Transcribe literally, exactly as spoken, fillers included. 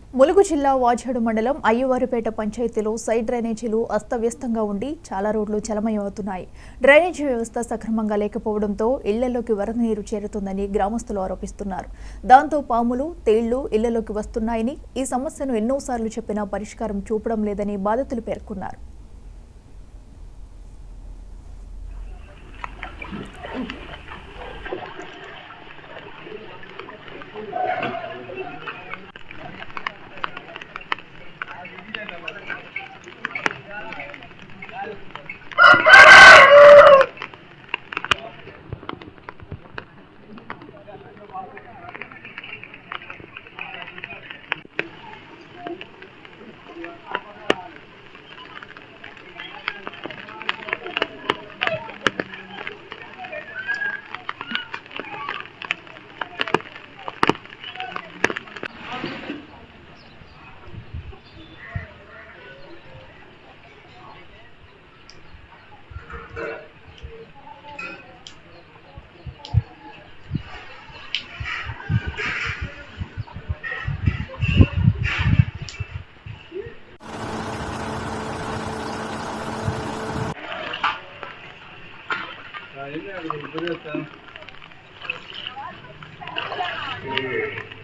ములుగు జిల్లా వాజేడు మండలం అయ్యవారిపేట పంచాయతీలో సైడ్ డ్రైనేజీలు అస్తవ్యస్తంగా ఉండి చాలా రోడ్లు జలమయమవుతున్నాయి. డ్రైనేజీ వ్యవస్థ సక్రమంగా లేకపోవడంతో ఇళ్లలోకి వరద నీరు చేరుతుందని గ్రామస్తులు ఆరోపిస్తున్నారు. దాంతో పాములు, తేళ్లు ఇళ్లలోకి వస్తున్నాయని, ఈ సమస్యను ఎన్నోసార్లు చెప్పినా పరిష్కారం చూపడం లేదని బాధితులు పేర్కొన్నారు. Ini ada beberapa.